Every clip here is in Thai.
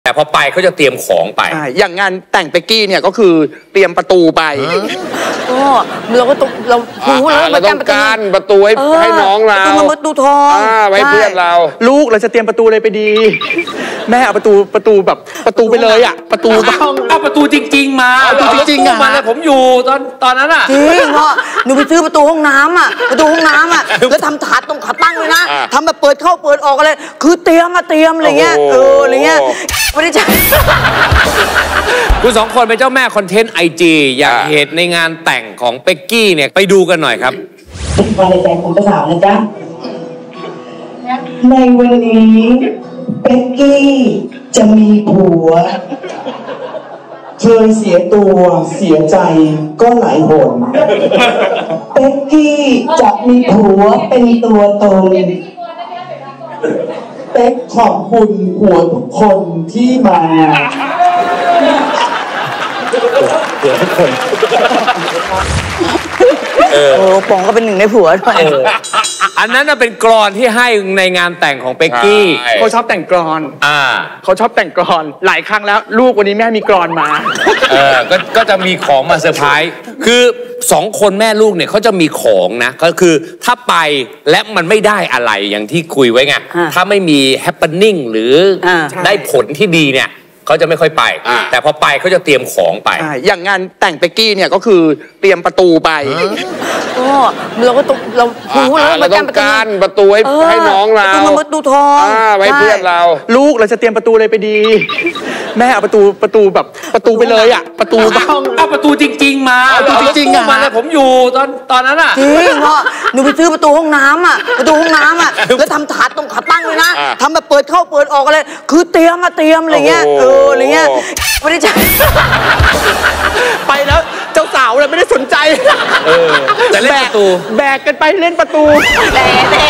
แต่พอไปเขาจะเตรียมของไปอย่างงานแต่งเป๊กกี้เนี่ยก็คือเตรียมประตูไปก็เราก็ต้องเราต้องการประตูให้น้องเราประตูทองไว้เพื่อนเราลูกเราจะเตรียมประตูเลยไปดีแม่เอาประตูแบบประตูไปเลยอ่ะประตูต้องเอาประตูจริงๆมาประตูจริงๆมาเลยผมอยู่ตอนนั้นอ่ะจริงพ่อหนูไปซื้อประตูห้องน้ำอ่ะแล้วทำถาดตรงขาตั้งเลยนะทำแบบเปิดเข้าเปิดออกอะไรคือเตรียมอะไรเงี้ยอะไรเงี้ยไม่ได้ใช่คุณสองคนเป็นเจ้าแม่คอนเทนต์IG อยากเห็นในงานแต่งของเป๊กกี้เนี่ยไปดูกันหน่อยครับความในใจของเจ้าสาวนะจ๊ะในวันนี้เป๊กกี้จะมีผัวเคยเสียตัวเสียใจก็หลายหนเป๊กกี้จะมีผัวเป็นตัวตนเป๊กขอบคุณผัวทุกคนที่มาผัวทุกคนป๋องก็เป็นหนึ่งในผัวด้วยอันนั้นน่ะเป็นกลอนที่ให้ในงานแต่งของเป๊กกี้เขาชอบแต่งกลอนเขาชอบแต่งกลอนหลายครั้งแล้วลูกวันนี้แม่มีกลอนมาก็จะมีของมาเซอร์ไพรส์คือสองคนแม่ลูกเนี่ยเขาจะมีของนะก็คือถ้าไปและมันไม่ได้อะไรอย่างที่คุยไว้ไงถ้าไม่มีแฮปเปนนิ่งหรือได้ผลที่ดีเนี่ยเขาจะไม่ค่อยไปแต่พอไปเขาจะเตรียมของไปอย่างงานแต่งเป๊กกี้เนี่ยก็คือเตรียมประตูไปก็เราก็ต้องเราต้องการประตูให้น้องเราประตูทองไว้เพื่อนเราลูกเราจะเตรียมประตูเลยไปดีแม่เอาประตูแบบประตูไปเลยอ่ะประตูต้องเอาประตูจริงๆมาประตูจริงๆมาเลยผมอยู่ตอนนั้นอ่ะจริงพ่อหนูไปซื้อประตูห้องน้ำแล้วทำถาดตรงขาตั้งเลยนะทำแบบเปิดเข้าเปิดออกอะไรคือเตรียมอะไรเงี้ยอะไรเงี้ยไม่ได้ใช่ไปแล้วเจ้าสาวเลยไม่ได้สนใจจะเล่นประตูแบกกันไปเล่นประตูแต่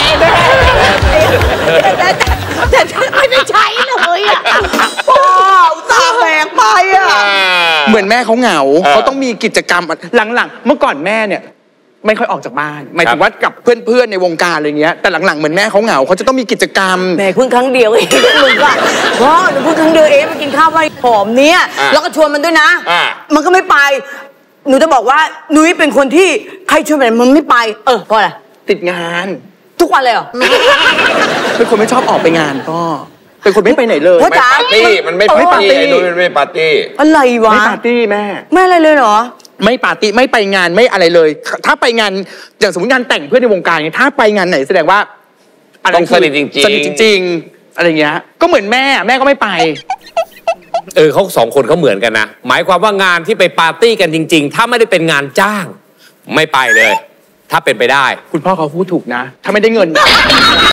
ไม่ได้ใช้เลยอ่ะพ่อตาแบกไปอ่ะเหมือนแม่เขาเหงาเขาต้องมีกิจกรรมหลังๆเมื่อก่อนแม่เนี่ยไม่ค่อยออกจากบ้านหมายถึงว่ากับเพื่อนๆในวงการอะไรเงี้ยแต่หลังๆเหมือนแม่เขาเหงาเขาจะต้องมีกิจกรรมแม่เพิ่งครั้งเดียวเองมึงว่าพ่อหนูเพิ่งครั้งเดียวเองไปกินข้าวไว้หอมเนี้ยแล้วก็ชวนมันด้วยนะมันก็ไม่ไปหนูจะบอกว่าหนูเป็นคนที่ใครชวนไปมันไม่ไปเพราะอะไรติดงานทุกวันเลยเหรอเป็นคนไม่ชอบออกไปงานก็เป็นคนไม่ไปไหนเลยไม่ปาร์ตี้มันไม่ปาร์ตี้ดูมันไม่ปาร์ตี้อะไรวะไม่ปาร์ตี้แม่ไม่อะไรเลยเหรอไม่ปาร์ตี้ไม่ไปงานไม่อะไรเลยถ้าไปงานอย่างสมมติงานแต่งเพื่อนในวงการถ้าไปงานไหนแสดงว่าต้องสนิทจริงอะไรเงี้ยก็เหมือนแม่ก็ไม่ไปเขาสองคนเขาเหมือนกันนะหมายความว่างานที่ไปปาร์ตี้กันจริงๆถ้าไม่ได้เป็นงานจ้างไม่ไปเลยถ้าเป็นไปได้คุณพ่อเขาพูดถูกนะถ้าไม่ได้เงิน